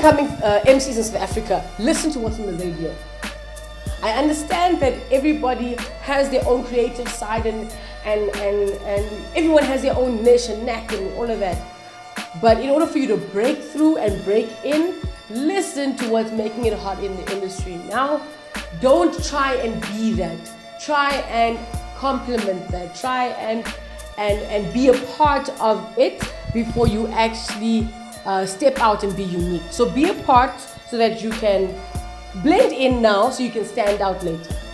up-and-coming MCs in South Africa, listen to what's on the radio. I understand that everybody has their own creative side and everyone has their own niche and knack and all of that. But in order for you to break through and break in, listen to what's making it hot in the industry now. Don't try and be that. Try and complement that. Try and be a part of it before you actually step out and be unique. So be a part so that you can blend in now so you can stand out later.